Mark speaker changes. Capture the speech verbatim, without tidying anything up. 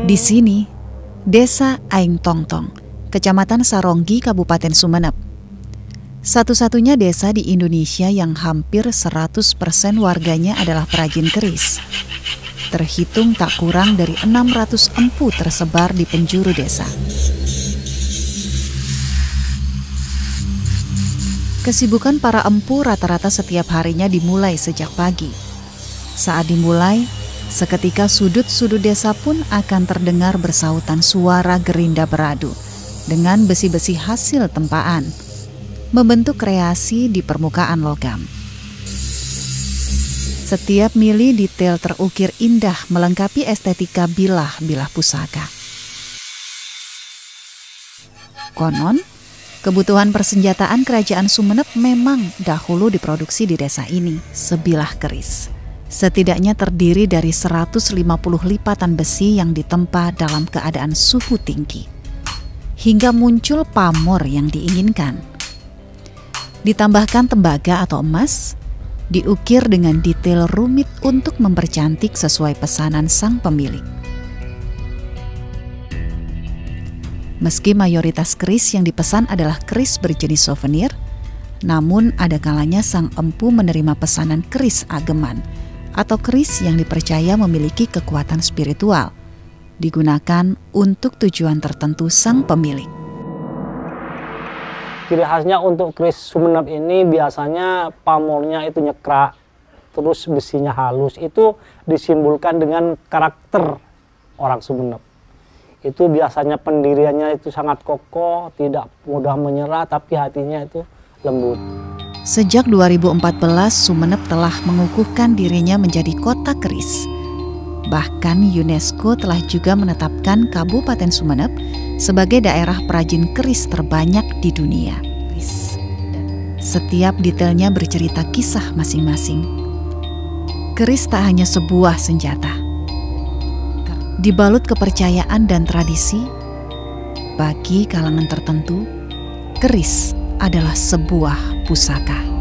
Speaker 1: Di sini, Desa Aing Tongtong, Kecamatan Saronggi, Kabupaten Sumeneb. Satu-satunya desa di Indonesia yang hampir seratus persen warganya adalah perajin keris. Terhitung tak kurang dari enam ratus empu tersebar di penjuru desa. Kesibukan para empu rata-rata setiap harinya dimulai sejak pagi. Saat dimulai, seketika sudut-sudut desa pun akan terdengar bersautan suara gerinda beradu dengan besi-besi hasil tempaan, membentuk kreasi di permukaan logam. Setiap mili detail terukir indah melengkapi estetika bilah-bilah pusaka. Konon, kebutuhan persenjataan kerajaan Sumeneb memang dahulu diproduksi di desa ini, sebilah keris. Setidaknya terdiri dari seratus lima puluh lipatan besi yang ditempa dalam keadaan suhu tinggi, hingga muncul pamor yang diinginkan. Ditambahkan tembaga atau emas, diukir dengan detail rumit untuk mempercantik sesuai pesanan sang pemilik. Meski mayoritas keris yang dipesan adalah keris berjenis souvenir, namun ada kalanya sang empu menerima pesanan keris ageman atau keris yang dipercaya memiliki kekuatan spiritual, digunakan untuk tujuan tertentu sang pemilik.
Speaker 2: Ciri khasnya untuk keris Sumeneb ini biasanya pamornya itu nyekrak, terus besinya halus. Itu disimbolkan dengan karakter orang Sumeneb. Itu biasanya pendiriannya itu sangat kokoh, tidak mudah menyerah, tapi hatinya itu lembut.
Speaker 1: Sejak dua ribu empat belas, Sumeneb telah mengukuhkan dirinya menjadi kota keris. Bahkan UNESCO telah juga menetapkan Kabupaten Sumeneb sebagai daerah perajin keris terbanyak di dunia. Setiap detailnya bercerita kisah masing-masing. Keris tak hanya sebuah senjata. Dibalut kepercayaan dan tradisi, bagi kalangan tertentu, keris adalah sebuah pusaka.